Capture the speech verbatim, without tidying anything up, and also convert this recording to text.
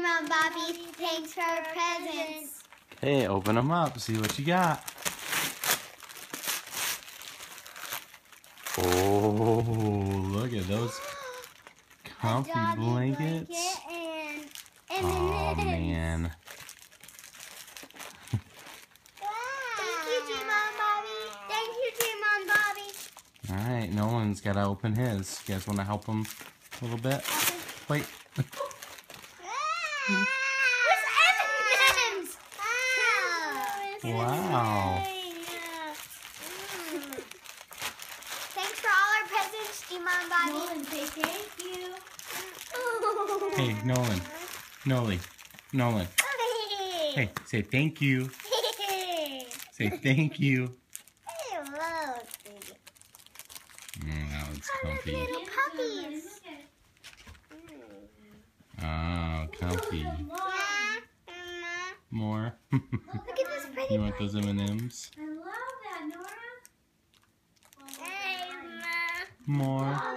Gma and Bobby. Thanks for our presents. Okay, open them up. See what you got. Oh, look at those comfy blankets. Blanket and, and oh, then man. Thank you, Gma and Bobby. Thank you, Gma and Bobby. All right, Nolan's got to open his. You guys want to help him a little bit? Wait. What's M and M's? Wow. Thanks for all our presents, Gma and Bobby. Nolan, say thank you. Hey, Nolan. Noli. Nolan. Hey, say thank you. Say thank you. Mm, that was comfy. Little puppies. Oh, comfy. More. Look at this pretty You want those M and M's? I love that, Nora. Hey, Ma. More.